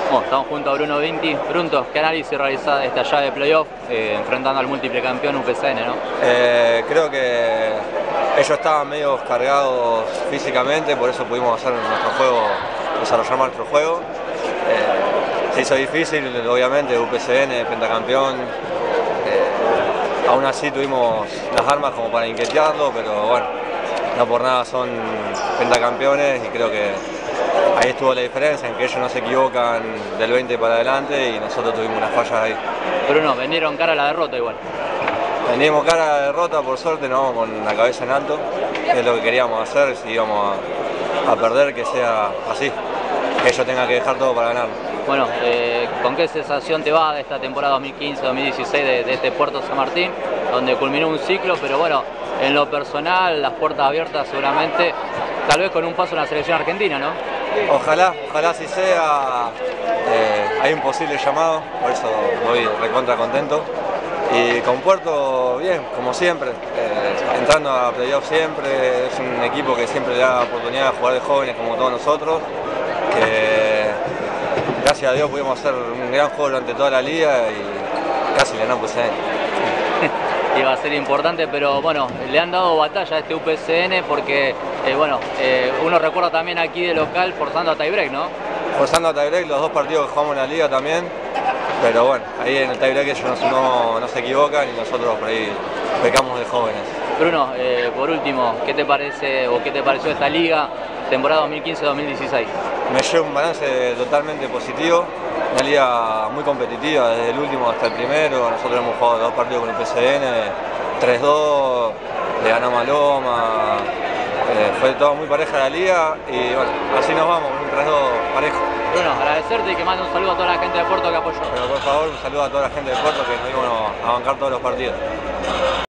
Bueno, estamos junto a Bruno Vinti. Brunto, ¿qué análisis realizás de esta llave de playoff enfrentando al múltiple campeón UPCN, no? Creo que ellos estaban medio cargados físicamente, por eso pudimos hacer nuestro juego, desarrollar nuestro juego. Se hizo difícil, obviamente, UPCN, pentacampeón. Aún así tuvimos las armas como para inquietarlo, pero bueno, no por nada son pentacampeones y creo que ahí estuvo la diferencia, en que ellos no se equivocan del 20 para adelante y nosotros tuvimos unas fallas ahí. Pero no, vinieron cara a la derrota igual. Venimos cara a la derrota, por suerte no con la cabeza en alto, que es lo que queríamos hacer, si íbamos a perder, que sea así, que ellos tengan que dejar todo para ganar. Bueno, ¿con qué sensación te va de esta temporada 2015-2016 de este Puerto San Martín, donde culminó un ciclo, pero bueno, en lo personal, las puertas abiertas seguramente, tal vez con un paso en la selección argentina, ¿no? Ojalá así sea. Hay un posible llamado, por eso voy recontra contento. Y con Puerto, bien, como siempre, entrando a playoff siempre, es un equipo que siempre le da oportunidad a jugar de jóvenes como todos nosotros, que gracias a Dios pudimos hacer un gran juego durante toda la liga y casi le ganamos UPCN. Iba a ser importante, pero bueno, le han dado batalla a este UPCN porque, uno recuerda también aquí de local forzando a tiebreak, ¿no? Forzando a tiebreak los dos partidos que jugamos en la liga también, pero bueno, ahí en el tiebreak ellos no se equivocan y nosotros por ahí pecamos de jóvenes. Bruno, por último, ¿qué te parece o qué te pareció esta liga, temporada 2015-2016? Me llevo un balance totalmente positivo, una liga muy competitiva, desde el último hasta el primero. Nosotros hemos jugado 2 partidos con el PCN, 3-2, le ganamos a Loma, fue todo muy pareja la liga y bueno, así nos vamos, un 3-2 parejo. Bruno, agradecerte y que mande un saludo a toda la gente de Puerto que apoyó. Pero por favor, un saludo a toda la gente de Puerto que nos vimos a bancar todos los partidos.